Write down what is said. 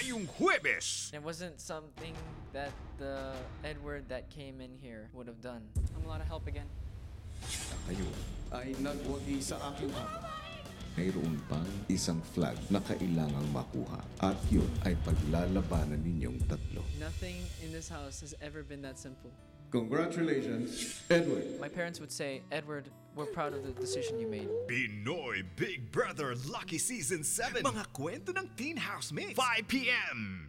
ngayong Huwebes. It wasn't something that the Edward that came in here would have done. I'm a lot of help again. Kayo ay nagwagi sa aking ama. Mayroon pang isang flag na kailangang makuha at yun ay paglalabanan ninyong tatlo. Nothing in this house has ever been that simple. Congratulations, Edward. My parents would say, Edward, we're proud of the decision you made. Pinoy Big Brother Lucky Season 7. Mga kwento ng Teen Housemates. 5 p.m.